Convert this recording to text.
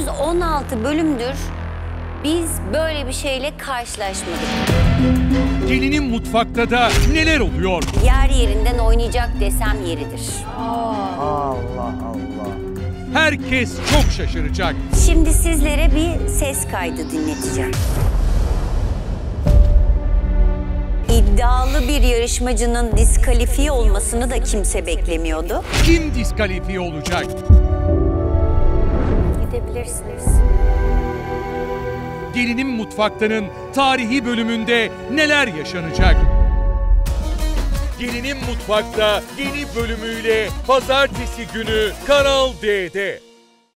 216 bölümdür biz böyle bir şeyle karşılaşmadık. Gelinin mutfakta da neler oluyor? Yer yerinden oynayacak desem yeridir. Allah Allah. Herkes çok şaşıracak. Şimdi sizlere bir ses kaydı dinleteceğim. İddialı bir yarışmacının diskalifiye olmasını da kimse beklemiyordu. Kim diskalifiye olacak? Gidebilirsiniz. Gelinin mutfaktanın tarihi bölümünde neler yaşanacak? Gelinin mutfakta yeni bölümüyle pazartesi günü Kanal D'de.